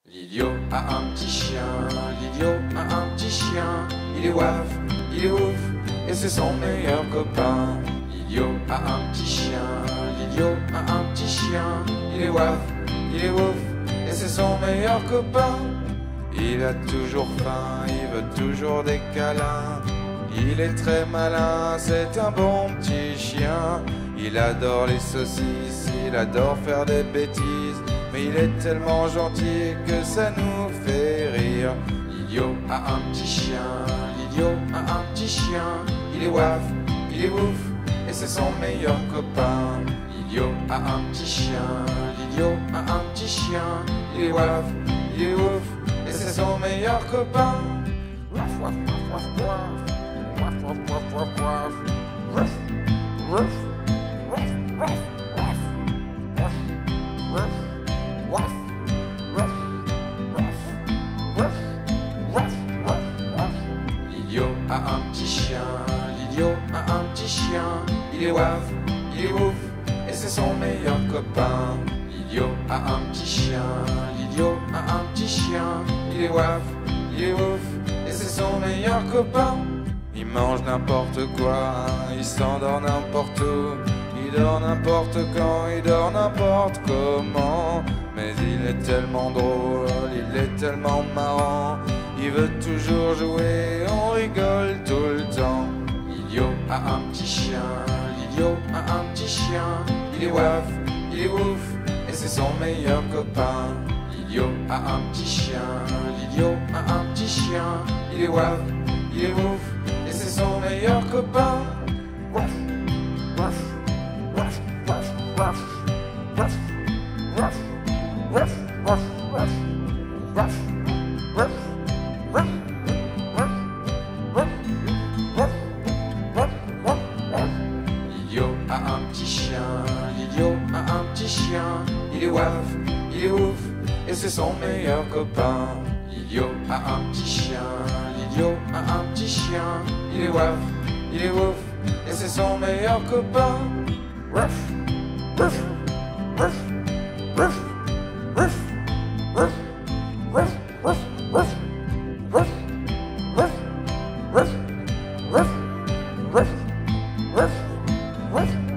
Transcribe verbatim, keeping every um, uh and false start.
L'idiot a un petit chien, l'idiot a un petit chien. Il est waf, il est ouf, et c'est son meilleur copain. L'idiot a un petit chien, l'idiot a un petit chien. Il est waf, il est ouf, et c'est son meilleur copain. Il a toujours faim, il veut toujours des câlins. Il est très malin, c'est un bon petit chien. Il adore les saucisses, il adore faire des bêtises. Mais il est tellement gentil que ça nous fait rire. L'idiot a un petit chien, l'idiot a un petit chien. Il est waf, il est ouf, et c'est son meilleur copain. L'idiot a un petit chien, l'idiot a un petit chien. Il est waf, il est ouf, et c'est son meilleur copain. Waf, waf, waf, waf, waf. Waf, waf, waf, waf, waf. Waf, waf, waf, waf, waf. Waf, waf. Waf, waf, waf, waf, waf, waf, waf. L'idiot a un petit chien, l'idiot a un petit chien. Il est waf, il est ouf, et c'est son meilleur copain. L'idiot a un petit chien, l'idiot a un petit chien. Il est waf, il est ouf, et c'est son meilleur copain. Il mange n'importe quoi, il s'endort n'importe où. Il dort n'importe quand, il dort n'importe comment. Mais il est tellement drôle, il est tellement marrant. Il veut toujours jouer, on rigole tout le temps. L'idiot a un petit chien, l'idiot a un petit chien. Il est waf, il est ouf, et c'est son meilleur copain. L'idiot a un petit chien, l'idiot a un petit chien. Il est waf, il est ouf, et c'est son meilleur copain. Waf, waf. Waf, waf, waf, waf, waf, waf, waf, waf, waf, waf, waf, waf, waf, waf, waf, waf, waf. L'idiot a un petit chien, l'idiot a un petit chien. Il est waf, il est ouf, et c'est son meilleur copain. L'idiot a un petit chien, l'idiot a un petit chien. Il est waf, il est ouf, et c'est son meilleur copain. Ruff, ruff, ruff, ruff, ruff, ruff, ruff, ruff, ruff, ruff, ruff, ruff, ruff, ruff, ruff, ruff.